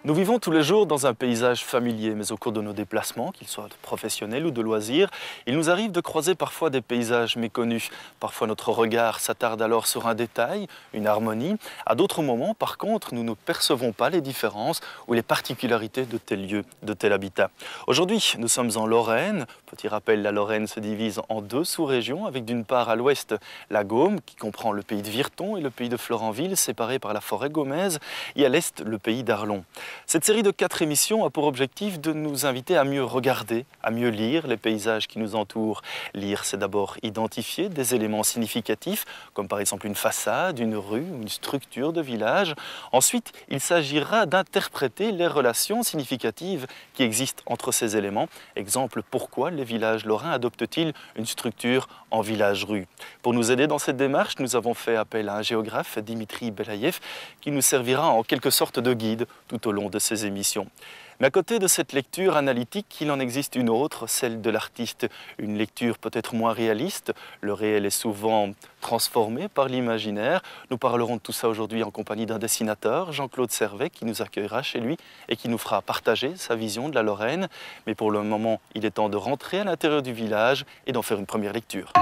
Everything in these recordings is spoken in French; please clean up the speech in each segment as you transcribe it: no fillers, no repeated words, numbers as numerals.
Nous vivons tous les jours dans un paysage familier, mais au cours de nos déplacements, qu'ils soient professionnels ou de loisirs, il nous arrive de croiser parfois des paysages méconnus. Parfois notre regard s'attarde alors sur un détail, une harmonie. À d'autres moments, par contre, nous ne percevons pas les différences ou les particularités de tel lieu, de tel habitat. Aujourd'hui, nous sommes en Lorraine. Petit rappel, la Lorraine se divise en deux sous-régions, avec d'une part à l'ouest la Gaume, qui comprend le pays de Virton et le pays de Florenville, séparés par la forêt gaumaise, et à l'est le pays d'Arlon. Cette série de 4 émissions a pour objectif de nous inviter à mieux regarder, à mieux lire les paysages qui nous entourent. Lire, c'est d'abord identifier des éléments significatifs, comme par exemple une façade, une rue, une structure de village. Ensuite, il s'agira d'interpréter les relations significatives qui existent entre ces éléments. Exemple, pourquoi les villages lorrains adoptent-ils une structure en village-rue? Pour nous aider dans cette démarche, nous avons fait appel à un géographe, Dimitri Belaïev, qui nous servira en quelque sorte de guide tout au long de ces émissions. Mais à côté de cette lecture analytique, il en existe une autre, celle de l'artiste. Une lecture peut-être moins réaliste. Le réel est souvent transformé par l'imaginaire. Nous parlerons de tout ça aujourd'hui en compagnie d'un dessinateur, Jean-Claude Servet, qui nous accueillera chez lui et qui nous fera partager sa vision de la Lorraine. Mais pour le moment, il est temps de rentrer à l'intérieur du village et d'en faire une première lecture.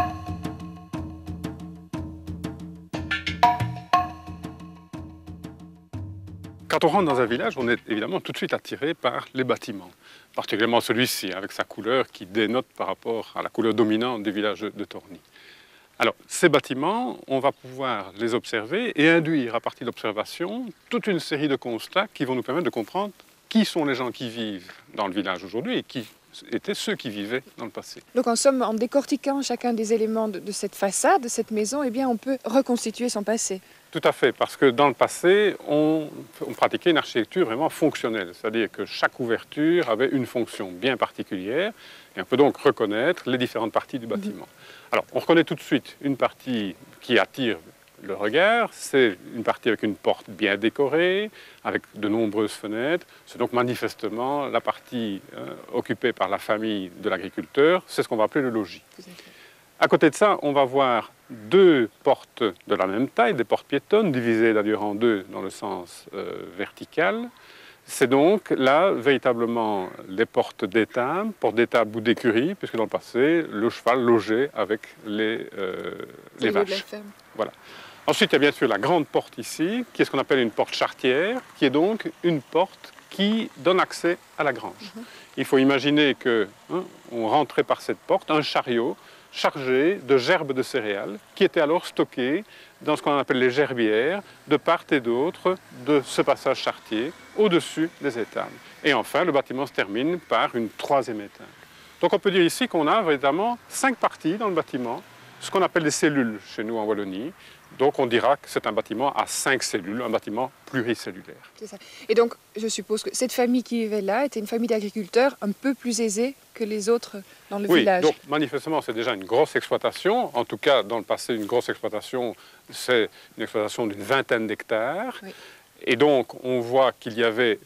Quand on rentre dans un village, on est évidemment tout de suite attiré par les bâtiments, particulièrement celui-ci, avec sa couleur qui dénote par rapport à la couleur dominante du village de Torny. Alors, ces bâtiments, on va pouvoir les observer et induire à partir de l'observation toute une série de constats qui vont nous permettre de comprendre qui sont les gens qui vivent dans le village aujourd'hui et qui étaient ceux qui vivaient dans le passé. Donc en somme, en décortiquant chacun des éléments de cette façade, de cette maison, eh bien, on peut reconstituer son passé. Tout à fait, parce que dans le passé, on pratiquait une architecture vraiment fonctionnelle, c'est-à-dire que chaque ouverture avait une fonction bien particulière, et on peut donc reconnaître les différentes parties du bâtiment. Alors, on reconnaît tout de suite une partie qui attire le regard, c'est une partie avec une porte bien décorée, avec de nombreuses fenêtres. C'est donc manifestement la partie occupée par la famille de l'agriculteur, c'est ce qu'on va appeler le logis. À côté de ça, on va voir 2 portes de la même taille, des portes piétonnes, divisées d'ailleurs en 2 dans le sens vertical. C'est donc là, véritablement, les portes d'étable ou d'écurie, puisque dans le passé, le cheval logeait avec les vaches. Voilà. Ensuite, il y a bien sûr la grande porte ici, qui est ce qu'on appelle une porte charretière, qui est donc une porte qui donne accès à la grange. Il faut imaginer qu'on rentrait par cette porte un chariot chargé de gerbes de céréales qui étaient alors stockées dans ce qu'on appelle les gerbières de part et d'autre de ce passage charretier au-dessus des étables. Et enfin, le bâtiment se termine par une 3e étable. Donc on peut dire ici qu'on a véritablement 5 parties dans le bâtiment, ce qu'on appelle des cellules chez nous en Wallonie. Donc on dira que c'est un bâtiment à 5 cellules, un bâtiment pluricellulaire. C'est ça. Et donc je suppose que cette famille qui vivait là était une famille d'agriculteurs un peu plus aisée que les autres dans le village. Oui, donc manifestement c'est déjà une grosse exploitation. En tout cas dans le passé une grosse exploitation, c'est une exploitation d'une 20aine d'hectares. Oui. Et donc on voit qu'il y avait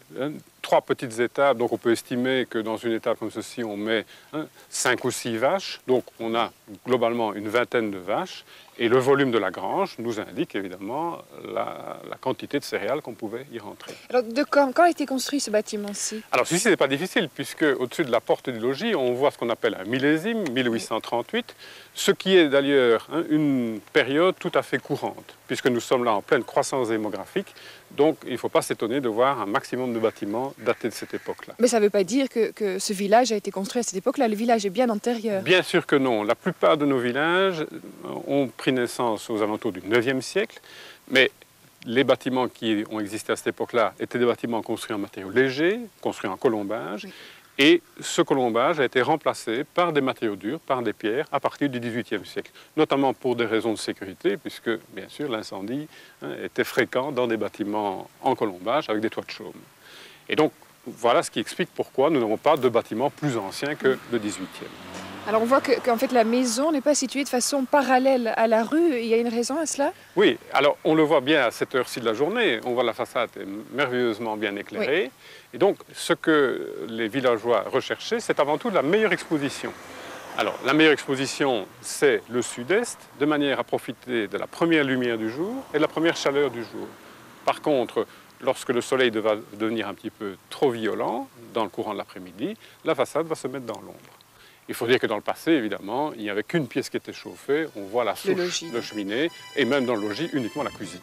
3 petites étables, donc on peut estimer que dans une étable comme ceci on met 5 ou 6 vaches. Donc on a globalement une 20aine de vaches. Et le volume de la grange nous indique évidemment la quantité de céréales qu'on pouvait y rentrer. Alors quand a été construit ce bâtiment-ci? Alors ceci n'est pas difficile puisque au-dessus de la porte du logis on voit ce qu'on appelle un millésime, 1838, ce qui est d'ailleurs une période tout à fait courante puisque nous sommes là en pleine croissance démographique. Donc il ne faut pas s'étonner de voir un maximum de bâtiments datés de cette époque-là. Mais ça ne veut pas dire que ce village a été construit à cette époque-là. Le village est bien antérieur. Bien sûr que non. La plupart de nos villages ont pris naissance aux alentours du 9e siècle, mais les bâtiments qui ont existé à cette époque-là étaient des bâtiments construits en matériaux légers, construits en colombage, oui. Et ce colombage a été remplacé par des matériaux durs, par des pierres, à partir du XVIIIe siècle, notamment pour des raisons de sécurité, puisque, bien sûr, l'incendie était fréquent dans des bâtiments en colombage avec des toits de chaume. Et donc, voilà ce qui explique pourquoi nous n'avons pas de bâtiments plus anciens que le XVIIIe. Alors on voit qu'en fait la maison n'est pas située de façon parallèle à la rue. Il y a une raison à cela? Oui, alors on le voit bien à cette heure-ci de la journée. On voit la façade est merveilleusement bien éclairée. Oui. Et donc ce que les villageois recherchaient, c'est avant tout la meilleure exposition. Alors la meilleure exposition, c'est le sud-est, de manière à profiter de la première lumière du jour et de la première chaleur du jour. Par contre, lorsque le soleil va devenir un petit peu trop violent, dans le courant de l'après-midi, la façade va se mettre dans l'ombre. Il faut dire que dans le passé, évidemment, il n'y avait qu'une pièce qui était chauffée. On voit la souche de cheminée, et même dans le logis, uniquement la cuisine.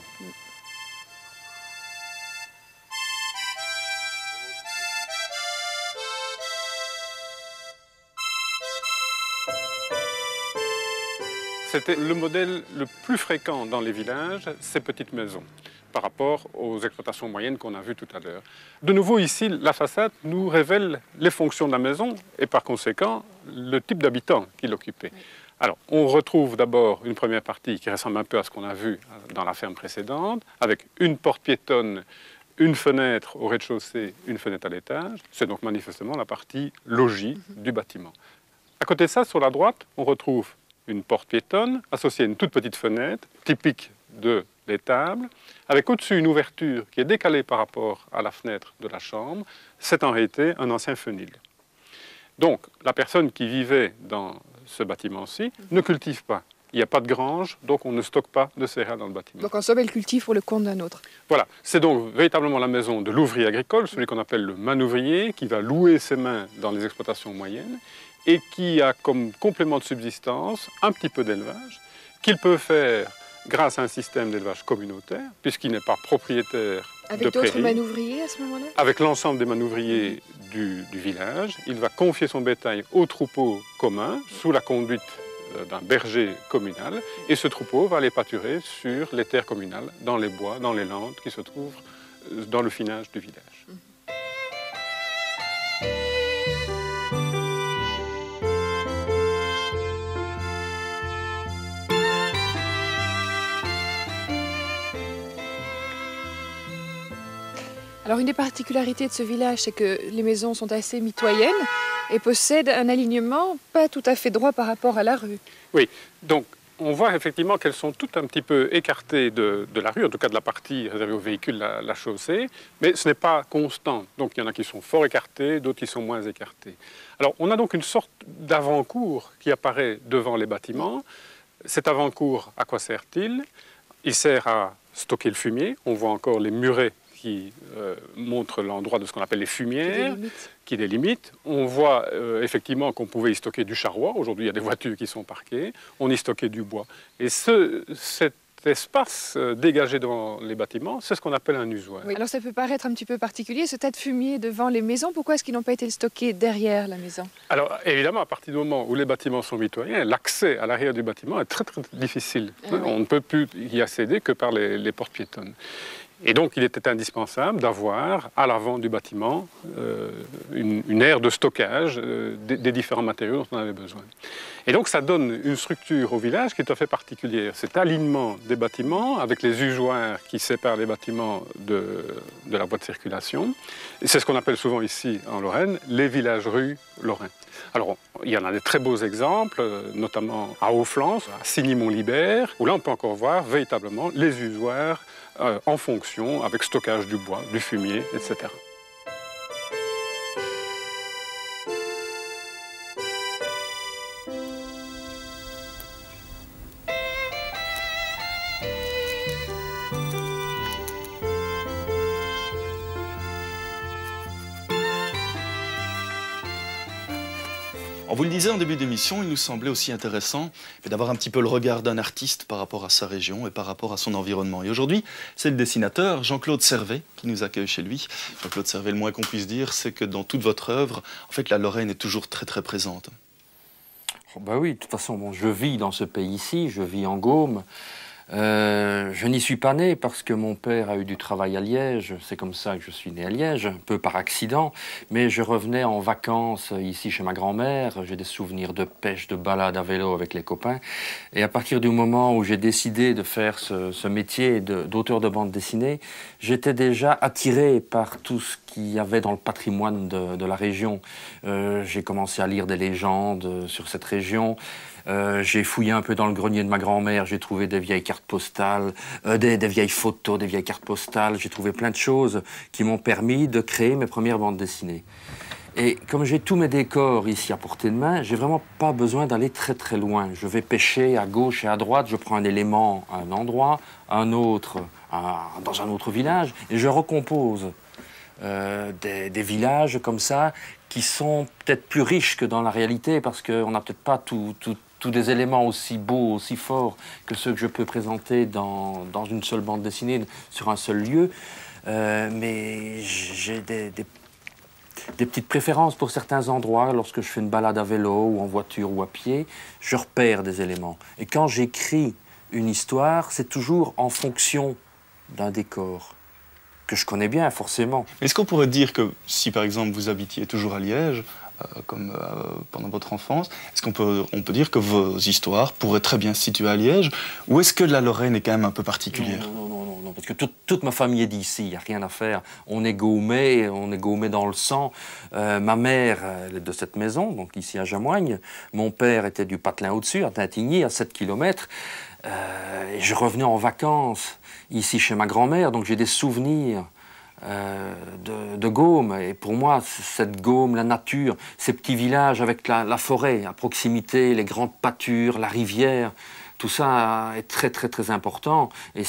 C'était le modèle le plus fréquent dans les villages, ces petites maisons, par rapport aux exploitations moyennes qu'on a vues tout à l'heure. De nouveau, ici, la façade nous révèle les fonctions de la maison et par conséquent, le type d'habitant qui l'occupait. Alors, on retrouve d'abord une première partie qui ressemble un peu à ce qu'on a vu dans la ferme précédente, avec une porte piétonne, une fenêtre au rez-de-chaussée, une fenêtre à l'étage. C'est donc manifestement la partie logis du bâtiment. À côté de ça, sur la droite, on retrouve une porte piétonne associée à une toute petite fenêtre, typique de l'étable, avec au-dessus une ouverture qui est décalée par rapport à la fenêtre de la chambre. C'est en réalité un ancien fenil. Donc, la personne qui vivait dans ce bâtiment-ci ne cultive pas. Il n'y a pas de grange, donc on ne stocke pas de céréales dans le bâtiment. Donc en somme, elle cultive pour le compte d'un autre. Voilà, c'est donc véritablement la maison de l'ouvrier agricole, celui qu'on appelle le manouvrier, qui va louer ses mains dans les exploitations moyennes et qui a comme complément de subsistance un petit peu d'élevage, qu'il peut faire grâce à un système d'élevage communautaire, puisqu'il n'est pas propriétaire de prairies. Avec d'autres manouvriers à ce moment-là? Avec l'ensemble des manouvriers du village, il va confier son bétail au troupeau commun, sous la conduite d'un berger communal, et ce troupeau va aller pâturer sur les terres communales, dans les bois, dans les landes qui se trouvent dans le finage du village. Alors une des particularités de ce village, c'est que les maisons sont assez mitoyennes et possèdent un alignement pas tout à fait droit par rapport à la rue. Oui, donc on voit effectivement qu'elles sont toutes un petit peu écartées de la rue, en tout cas de la partie réservée aux véhicules, la chaussée, mais ce n'est pas constant. Donc il y en a qui sont fort écartés, d'autres qui sont moins écartés. Alors on a donc une sorte d'avant-cour qui apparaît devant les bâtiments. Cet avant-cour, à quoi sert-il? Il sert à stocker le fumier. On voit encore les murets qui montrent l'endroit de ce qu'on appelle les fumières, qui délimitent. On voit effectivement qu'on pouvait y stocker du charroi. Aujourd'hui, il y a des voitures qui sont parquées. On y stockait du bois. Et cet espace dégagé devant les bâtiments, c'est ce qu'on appelle un usoir. Oui, alors ça peut paraître un petit peu particulier, ce tas de fumier devant les maisons. Pourquoi est-ce qu'ils n'ont pas été stockés derrière la maison? Alors évidemment, à partir du moment où les bâtiments sont mitoyens, l'accès à l'arrière du bâtiment est très très difficile. On ne peut plus y accéder que par les portes piétonnes. Et donc, il était indispensable d'avoir à l'avant du bâtiment une aire de stockage des différents matériaux dont on avait besoin. Et donc, ça donne une structure au village qui est tout à fait particulière. Cet alignement des bâtiments avec les usoirs qui séparent les bâtiments de la voie de circulation. C'est ce qu'on appelle souvent ici, en Lorraine, les villages-rues lorrains. Alors, il y en a des très beaux exemples, notamment à Haut-Flance, à Signy-Mont-Libert, où là, on peut encore voir véritablement les usoirs en fonction, avec stockage du bois, du fumier, etc. On vous le disait en début d'émission, il nous semblait aussi intéressant d'avoir un petit peu le regard d'un artiste par rapport à sa région et par rapport à son environnement. Et aujourd'hui, c'est le dessinateur Jean-Claude Servet qui nous accueille chez lui. Jean-Claude Servet, le moins qu'on puisse dire, c'est que dans toute votre œuvre, en fait, la Lorraine est toujours très très présente. Oh bah oui, de toute façon, bon, je vis dans ce pays-ci, je vis en Gaume. Je n'y suis pas né parce que mon père a eu du travail à Liège. C'est comme ça que je suis né à Liège, un peu par accident. Mais je revenais en vacances ici chez ma grand-mère. J'ai des souvenirs de pêche, de balade à vélo avec les copains. Et à partir du moment où j'ai décidé de faire ce métier d'auteur de bande dessinée, j'étais déjà attiré par tout ce qu'il y avait dans le patrimoine de la région. J'ai commencé à lire des légendes sur cette région. J'ai fouillé un peu dans le grenier de ma grand-mère, j'ai trouvé des vieilles cartes postales, des vieilles photos, des vieilles cartes postales. J'ai trouvé plein de choses qui m'ont permis de créer mes premières bandes dessinées. Et comme j'ai tous mes décors ici à portée de main, j'ai vraiment pas besoin d'aller très très loin. Je vais pêcher à gauche et à droite, je prends un élément à un endroit, un autre dans un autre village, et je recompose des villages comme ça qui sont peut-être plus riches que dans la réalité parce qu'on n'a peut-être pas tous des éléments aussi beaux, aussi forts que ceux que je peux présenter dans une seule bande dessinée sur un seul lieu. Mais j'ai des petites préférences pour certains endroits. Lorsque je fais une balade à vélo ou en voiture ou à pied, je repère des éléments. Et quand j'écris une histoire, c'est toujours en fonction d'un décor que je connais bien, forcément. Est-ce qu'on pourrait dire que si, par exemple, vous habitiez toujours à Liège, comme pendant votre enfance, est-ce qu'on peut dire que vos histoires pourraient très bien se situer à Liège, ou est-ce que la Lorraine est quand même un peu particulière? Non, parce que toute ma famille est d'ici, il n'y a rien à faire. On est Gaumais dans le sang. Ma mère elle est de cette maison, donc ici à Jamoigne. Mon père était du Patelin au-dessus, à Tintigny, à 7 km. Et je revenais en vacances ici chez ma grand-mère, donc j'ai des souvenirs de Gaume. Et pour moi, cette Gaume, la nature, ces petits villages avec la forêt à proximité, les grandes pâtures, la rivière, tout ça est très très très important. Et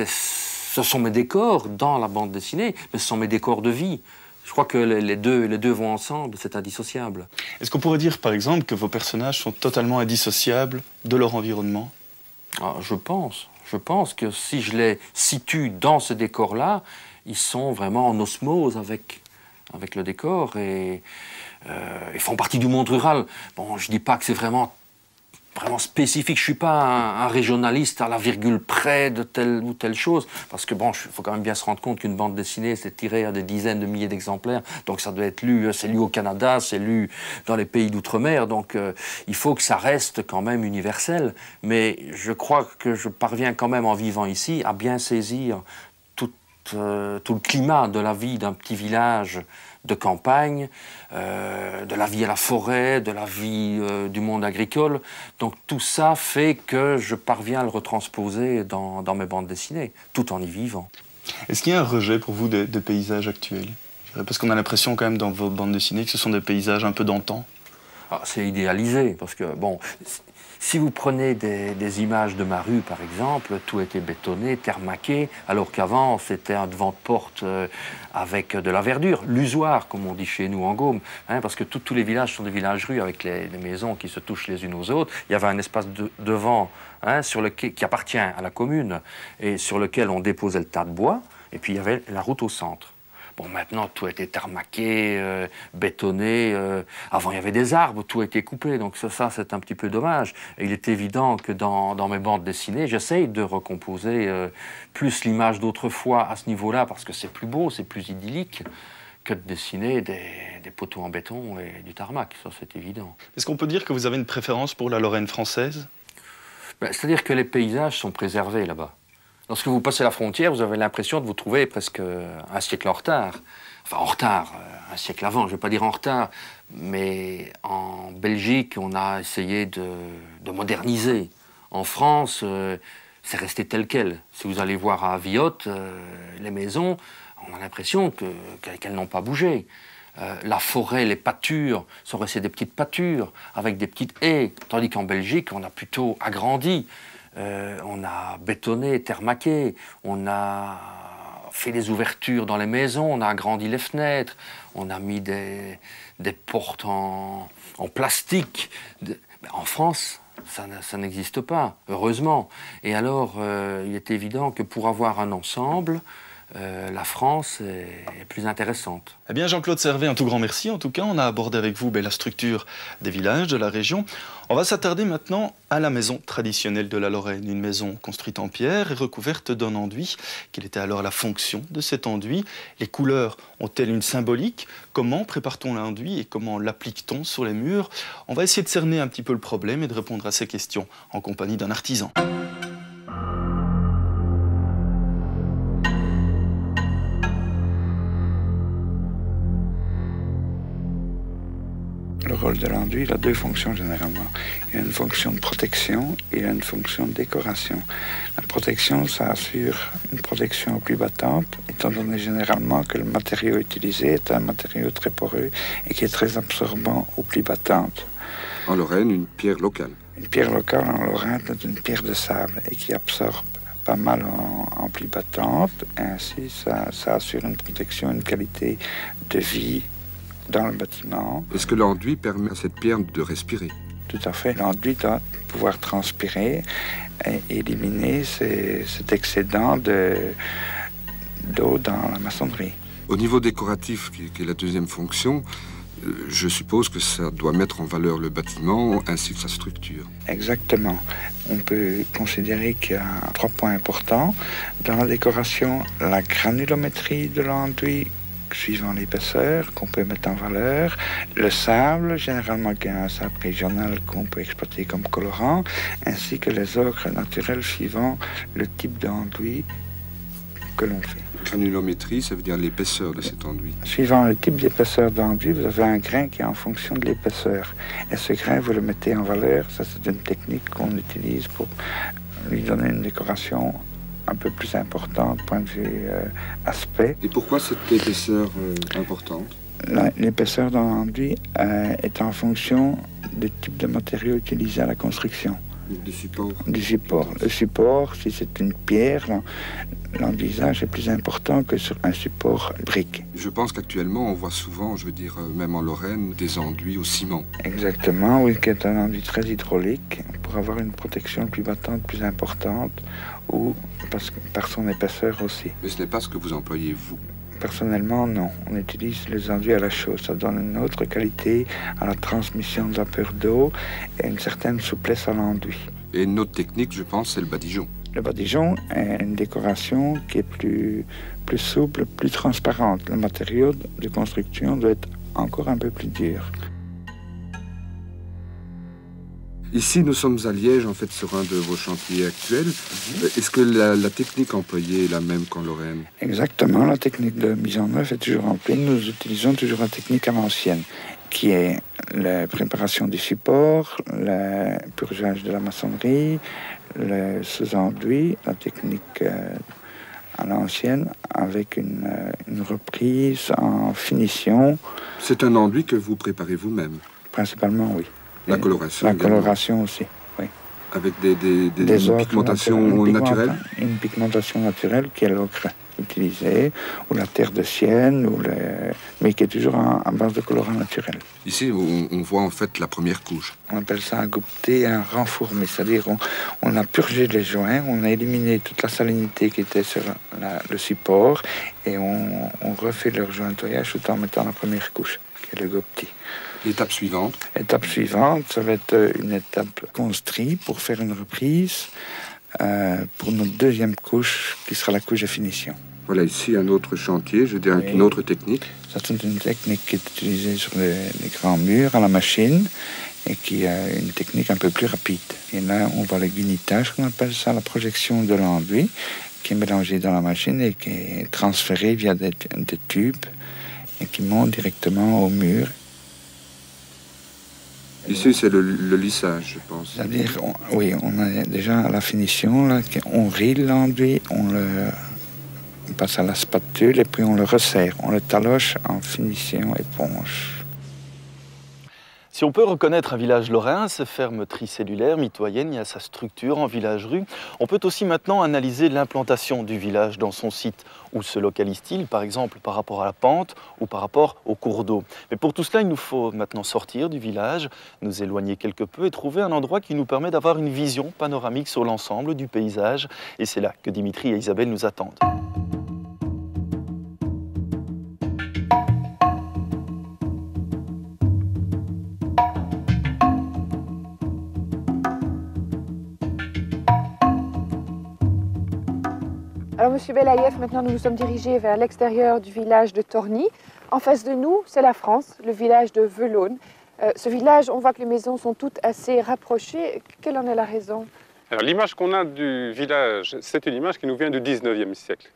ce sont mes décors dans la bande dessinée, mais ce sont mes décors de vie. Je crois que les deux vont ensemble, c'est indissociable. Est-ce qu'on pourrait dire, par exemple, que vos personnages sont totalement indissociables de leur environnement? Je pense que si je les situe dans ce décor-là, ils sont vraiment en osmose avec le décor et ils font partie du monde rural. Bon, je ne dis pas que c'est vraiment spécifique. Je ne suis pas un régionaliste à la virgule près de telle ou telle chose. Parce que, bon, il faut quand même bien se rendre compte qu'une bande dessinée, c'est tiré à des dizaines de milliers d'exemplaires. Donc ça doit être lu, c'est lu au Canada, c'est lu dans les pays d'outre-mer. Donc il faut que ça reste quand même universel. Mais je crois que je parviens quand même en vivant ici à bien saisir tout le climat de la vie d'un petit village de campagne, de la vie à la forêt, de la vie du monde agricole. Donc tout ça fait que je parviens à le retransposer dans mes bandes dessinées, tout en y vivant. Est-ce qu'il y a un rejet pour vous des paysages actuels? Parce qu'on a l'impression quand même dans vos bandes dessinées que ce sont des paysages un peu d'antan. C'est idéalisé, parce que, bon, si vous prenez des images de ma rue, par exemple, tout était bétonné, termaqué, alors qu'avant, c'était un devant de porte avec de la verdure, l'usoir, comme on dit chez nous en Gaume, hein, parce que tous les villages sont des villages-rues avec les maisons qui se touchent les unes aux autres. Il y avait un espace devant hein, qui appartient à la commune et sur lequel on déposait le tas de bois, et puis il y avait la route au centre. Bon, maintenant, tout a été tarmaqué, bétonné. Avant, il y avait des arbres, tout a été coupé. Donc ça c'est un petit peu dommage. Et il est évident que dans mes bandes dessinées, j'essaye de recomposer plus l'image d'autrefois à ce niveau-là, parce que c'est plus beau, c'est plus idyllique que de dessiner des poteaux en béton et du tarmac. Ça, c'est évident. Est-ce qu'on peut dire que vous avez une préférence pour la Lorraine française? C'est-à-dire que les paysages sont préservés là-bas. Lorsque vous passez la frontière, vous avez l'impression de vous trouver presque un siècle en retard. Enfin, en retard, un siècle avant, je ne vais pas dire en retard, mais en Belgique, on a essayé de moderniser. En France, c'est resté tel quel. Si vous allez voir à Viotte, les maisons, on a l'impression qu'elles n'ont pas bougé. La forêt, les pâtures sont restées des petites pâtures avec des petites haies, tandis qu'en Belgique, on a plutôt agrandi. On a bétonné, termaqué, on a fait des ouvertures dans les maisons, on a agrandi les fenêtres, on a mis des portes en plastique. En France, ça n'existe pas, heureusement. Et alors, il est évident que pour avoir un ensemble, la France est plus intéressante. Eh bien, Jean-Claude Servet, un tout grand merci. En tout cas, on a abordé avec vous la structure des villages de la région. On va s'attarder maintenant à la maison traditionnelle de la Lorraine. Une maison construite en pierre et recouverte d'un enduit. Quelle était alors la fonction de cet enduit? Les couleurs ont-elles une symbolique? Comment prépare-t-on l'enduit et comment l'applique-t-on sur les murs? On va essayer de cerner un petit peu le problème et de répondre à ces questions en compagnie d'un artisan. Alors, rôle de l'enduit, il a deux fonctions généralement. Il a une fonction de protection et il a une fonction de décoration. La protection, ça assure une protection aux pluies battantes, étant donné généralement que le matériau utilisé est un matériau très poreux et qui est très absorbant aux pluies battantes. En Lorraine, une pierre locale. Une pierre locale en Lorraine est une pierre de sable et qui absorbe pas mal en pluie battante. Ainsi, ça assure une protection, une qualité de vie dans le bâtiment. Est-ce que l'enduit permet à cette pierre de respirer? Tout à fait. L'enduit doit pouvoir transpirer et éliminer cet excédent d'eau dans la maçonnerie. Au niveau décoratif, qui est la deuxième fonction, je suppose que ça doit mettre en valeur le bâtiment ainsi que sa structure. Exactement. On peut considérer qu'il y a 3 points importants. Dans la décoration, la granulométrie de l'enduit, suivant l'épaisseur, qu'on peut mettre en valeur. Le sable, généralement qui est un sable régional qu'on peut exploiter comme colorant, ainsi que les ocres naturels suivant le type d'enduit que l'on fait. Granulométrie, ça veut dire l'épaisseur de cet enduit. Suivant le type d'épaisseur d'enduit, vous avez un grain qui est en fonction de l'épaisseur. Et ce grain, vous le mettez en valeur. Ça, c'est une technique qu'on utilise pour lui donner une décoration un peu plus importante, point de vue aspect. Et pourquoi cette épaisseur importante? L'épaisseur dans l'enduit est en fonction du type de matériau utilisé à la construction. Du support? Du support. Le support, si c'est une pierre, l'enduisage est plus important que sur un support brique. Je pense qu'actuellement, on voit souvent, je veux dire, même en Lorraine, des enduits au ciment. Exactement, oui, qui est un enduit très hydraulique pour avoir une protection plus battante, plus importante, ou par son épaisseur aussi. Mais ce n'est pas ce que vous employez, vous? Personnellement, non. On utilise les enduits à la chaux. Ça donne une autre qualité à la transmission de vapeur d'eau et une certaine souplesse à l'enduit. Et une autre technique, je pense, c'est le badigeon. Le badigeon est une décoration qui est plus souple, plus transparente. Le matériau de construction doit être encore un peu plus dur. Ici, nous sommes à Liège, en fait, sur un de vos chantiers actuels. Est-ce que la technique employée est la même qu'en Lorraine? Exactement, la technique de mise en œuvre est toujours employée. Nous utilisons toujours la technique à l'ancienne, qui est la préparation du support, le purgeage de la maçonnerie, le sous-enduit, la technique à l'ancienne, avec une reprise en finition. C'est un enduit que vous préparez vous-même? Principalement, oui. La coloration? La coloration aussi, oui. Avec des pigmentations naturelles? Une pigmentation naturelle qui est l'ocre utilisé, ou la terre de sienne, mais qui est toujours à base de colorant naturel. Ici, on voit en fait la première couche. On appelle ça un goupté, un renfourmé, c'est-à-dire on a purgé les joints, on a éliminé toute la salinité qui était sur le support, et on refait le rejointoyage tout en mettant la première couche, qui est le goupté. L'étape suivante? L'étape suivante, ça va être une étape construite pour faire une reprise pour notre deuxième couche, qui sera la couche de finition. Voilà, ici un autre chantier, je dirais une autre technique. Ça, c'est une technique qui est utilisée sur les grands murs à la machine et qui est une technique un peu plus rapide. Et là, on voit le guinitage, qu'on appelle ça, la projection de l'enduit, qui est mélangé dans la machine et qui est transféré via des tubes et qui monte directement au mur. Ici, c'est le lissage, je pense. C'est-à-dire, oui, on a déjà la finition, là, on rile l'enduit, on passe à la spatule et puis on le resserre. On le taloche en finition éponge. Si on peut reconnaître un village lorrain, ses fermes tricellulaires, mitoyennes, il y a sa structure en village-rue, on peut aussi maintenant analyser l'implantation du village dans son site. Où se localise-t-il, par exemple, par rapport à la pente ou par rapport au cours d'eau? Mais pour tout cela, il nous faut maintenant sortir du village, nous éloigner quelque peu et trouver un endroit qui nous permet d'avoir une vision panoramique sur l'ensemble du paysage. Et c'est là que Dimitri et Isabelle nous attendent. Alors, Monsieur Belaïev, maintenant nous nous sommes dirigés vers l'extérieur du village de Torny. En face de nous, c'est la France, le village de Velaune. Ce village, on voit que les maisons sont toutes assez rapprochées. Quelle en est la raison? Alors, l'image qu'on a du village, c'est une image qui nous vient du 19e siècle.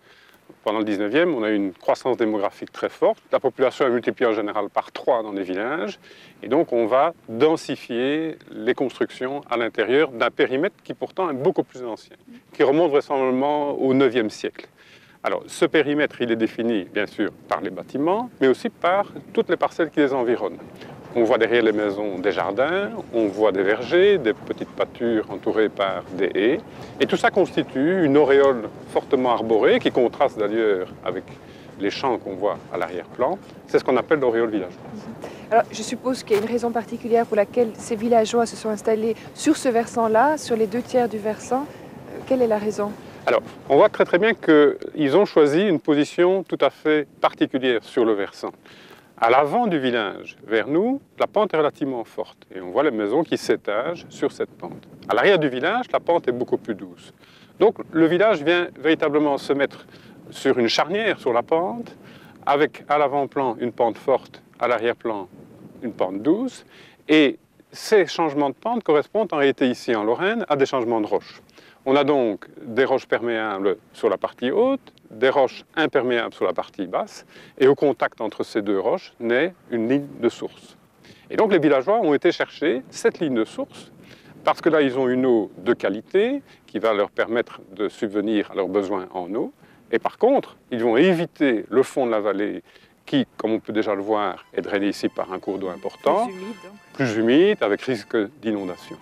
pendant le 19e, on a eu une croissance démographique très forte. La population a multiplié en général par 3 dans les villages. Et donc, on va densifier les constructions à l'intérieur d'un périmètre qui pourtant est beaucoup plus ancien, qui remonte vraisemblablement au 9e siècle. Alors, ce périmètre, il est défini, bien sûr, par les bâtiments, mais aussi par toutes les parcelles qui les environnent. On voit derrière les maisons des jardins, on voit des vergers, des petites pâtures entourées par des haies. Et tout ça constitue une auréole fortement arborée, qui contraste d'ailleurs avec les champs qu'on voit à l'arrière-plan. C'est ce qu'on appelle l'auréole villageoise. Alors, je suppose qu'il y a une raison particulière pour laquelle ces villageois se sont installés sur ce versant-là, sur les 2/3 du versant. Quelle est la raison? Alors, on voit très bien qu'ils ont choisi une position tout à fait particulière sur le versant. À l'avant du village, vers nous, la pente est relativement forte et on voit les maisons qui s'étagent sur cette pente. À l'arrière du village, la pente est beaucoup plus douce. Donc le village vient véritablement se mettre sur une charnière sur la pente, avec à l'avant-plan une pente forte, à l'arrière-plan une pente douce. Et ces changements de pente correspondent en réalité ici en Lorraine à des changements de roches. On a donc des roches perméables sur la partie haute, des roches imperméables sur la partie basse, et au contact entre ces deux roches naît une ligne de source. Et donc les villageois ont été chercher cette ligne de source, parce que là ils ont une eau de qualité qui va leur permettre de subvenir à leurs besoins en eau, et par contre ils vont éviter le fond de la vallée qui, comme on peut déjà le voir, est drainé ici par un cours d'eau important, plus humide, avec risque d'inondation.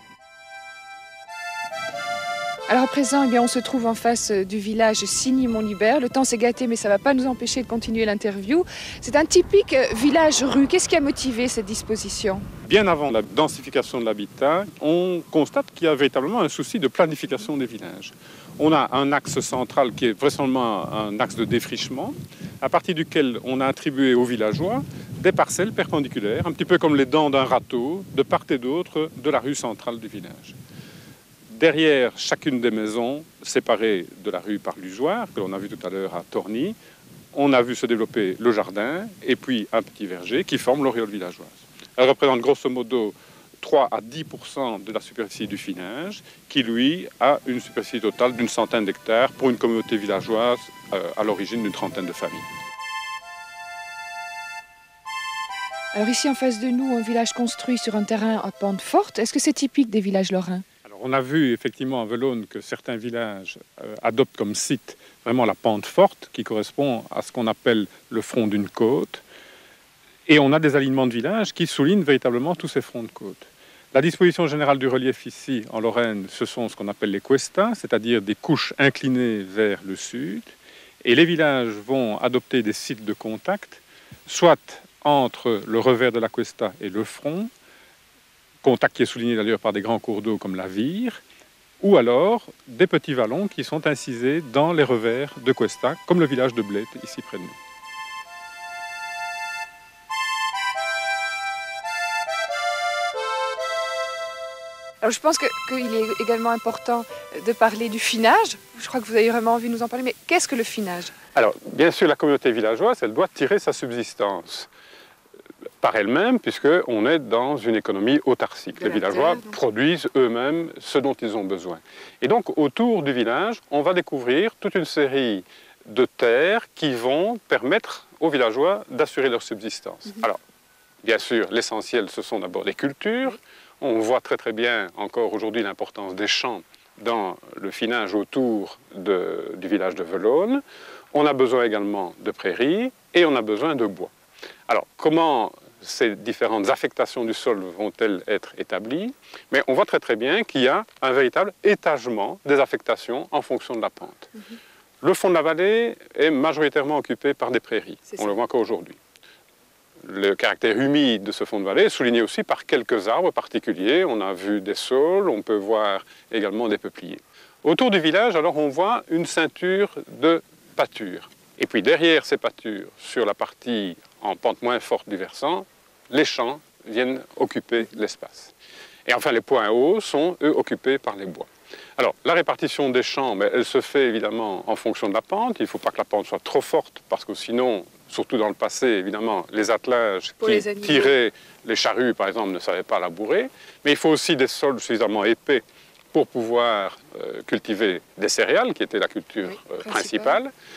Alors à présent, eh bien, on se trouve en face du village Signy-Montlibert. Le temps s'est gâté, mais ça ne va pas nous empêcher de continuer l'interview. C'est un typique village-rue. Qu'est-ce qui a motivé cette disposition? Bien avant la densification de l'habitat, on constate qu'il y a véritablement un souci de planification des villages. On a un axe central qui est vraisemblablement un axe de défrichement, à partir duquel on a attribué aux villageois des parcelles perpendiculaires, un petit peu comme les dents d'un râteau, de part et d'autre de la rue centrale du village. Derrière chacune des maisons, séparées de la rue par l'usoir, que l'on a vu tout à l'heure à Torny, on a vu se développer le jardin et puis un petit verger qui forme l'auréole villageoise. Elle représente grosso modo 3 à 10% de la superficie du finage, qui lui a une superficie totale d'une centaine d'hectares pour une communauté villageoise à l'origine d'une trentaine de familles. Alors ici en face de nous, un village construit sur un terrain à pente forte. Est-ce que c'est typique des villages lorrains? On a vu effectivement à Velosne que certains villages adoptent comme site vraiment la pente forte qui correspond à ce qu'on appelle le front d'une côte. Et on a des alignements de villages qui soulignent véritablement tous ces fronts de côte. La disposition générale du relief ici en Lorraine, ce sont ce qu'on appelle les cuestas, c'est-à-dire des couches inclinées vers le sud. Et les villages vont adopter des sites de contact, soit entre le revers de la cuesta et le front, contact qui est souligné d'ailleurs par des grands cours d'eau comme la Vire, ou alors des petits vallons qui sont incisés dans les revers de cuesta, comme le village de Blette, ici près de nous. Alors je pense qu'il est également important de parler du finage. Je crois que vous avez vraiment envie de nous en parler, mais qu'est-ce que le finage? Alors, bien sûr, la communauté villageoise, elle doit tirer sa subsistance par elle-même, puisqu'on est dans une économie autarcique. Les villageois produisent eux-mêmes ce dont ils ont besoin. Et donc, autour du village, on va découvrir toute une série de terres qui vont permettre aux villageois d'assurer leur subsistance. Alors, bien sûr, l'essentiel, ce sont d'abord les cultures. On voit très bien encore aujourd'hui l'importance des champs dans le finage autour du village de Velosne. On a besoin également de prairies et on a besoin de bois. Alors, comment ces différentes affectations du sol vont-elles être établies? Mais on voit très bien qu'il y a un véritable étagement des affectations en fonction de la pente. Le fond de la vallée est majoritairement occupé par des prairies. On le voit encore aujourd'hui. Le caractère humide de ce fond de vallée est souligné aussi par quelques arbres particuliers. On a vu des saules, on peut voir également des peupliers. Autour du village, alors, on voit une ceinture de pâtures. Et puis derrière ces pâtures, sur la partie en pente moins forte du versant, les champs viennent occuper l'espace. Et enfin, les points hauts sont, eux, occupés par les bois. Alors, la répartition des champs, elle se fait évidemment en fonction de la pente. Il ne faut pas que la pente soit trop forte, parce que sinon, surtout dans le passé, évidemment, les attelages qui tiraient les charrues, par exemple, ne savaient pas labourer. Mais il faut aussi des sols suffisamment épais pour pouvoir cultiver des céréales, qui était la culture principale.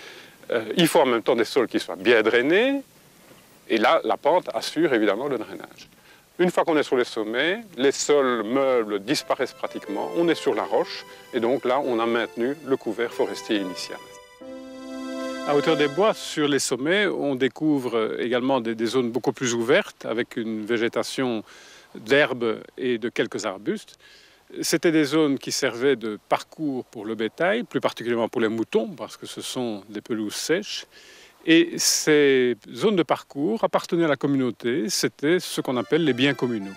Il faut en même temps des sols qui soient bien drainés. Et là, la pente assure évidemment le drainage. Une fois qu'on est sur les sommets, les sols meubles disparaissent pratiquement. On est sur la roche et donc là, on a maintenu le couvert forestier initial. À hauteur des bois, sur les sommets, on découvre également des zones beaucoup plus ouvertes avec une végétation d'herbes et de quelques arbustes. C'était des zones qui servaient de parcours pour le bétail, plus particulièrement pour les moutons, parce que ce sont des pelouses sèches. Et ces zones de parcours appartenaient à la communauté, c'était ce qu'on appelle les biens communaux.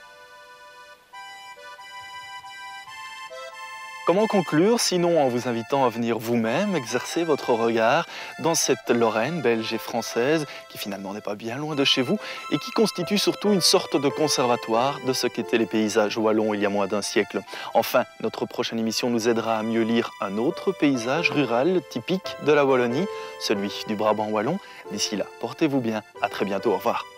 Comment conclure, sinon en vous invitant à venir vous-même exercer votre regard dans cette Lorraine belge et française qui finalement n'est pas bien loin de chez vous et qui constitue surtout une sorte de conservatoire de ce qu'étaient les paysages wallons il y a moins d'un siècle. Enfin, notre prochaine émission nous aidera à mieux lire un autre paysage rural typique de la Wallonie, celui du Brabant wallon. D'ici là, portez-vous bien, à très bientôt, au revoir.